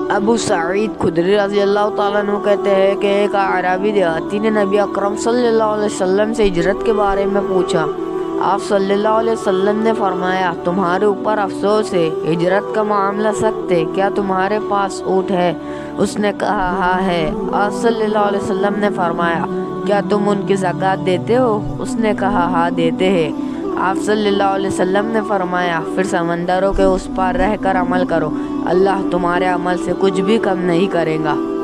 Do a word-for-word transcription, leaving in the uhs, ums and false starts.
अबू सईद खुदरी रज़ी अल्लाह ताला अन्हु कहते हैं कि एक अरबी देहाती ने नबी अकरम सल्लल्लाहु अलैहि वसल्लम से हिजरत के बारे में पूछा। आप सल्लल्लाहु अलैहि वसल्लम ने फरमाया, तुम्हारे ऊपर अफसोस है, हिजरत का मामला सख्त है, क्या तुम्हारे पास ऊँट है? उसने कहा हाँ है। आप सल्लल्लाहु अलैहि वसल्लम ने फरमाया, क्या तुम उनकी ज़कात देते हो? उसने कहा हाँ देते हैं। आप सल्लल्लाहु अलैहि वसल्लम ने फरमाया, फिर समंदरों के उस पार रहकर अमल करो, अल्लाह तुम्हारे अमल से कुछ भी कम नहीं करेगा।